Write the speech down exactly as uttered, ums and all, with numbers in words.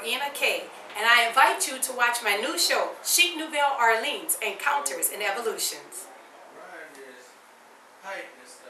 Rowena Kay, and I invite you to watch my new show, Chic Nouvelle Orleans, Encounters and Evolutions. Ryan is tightness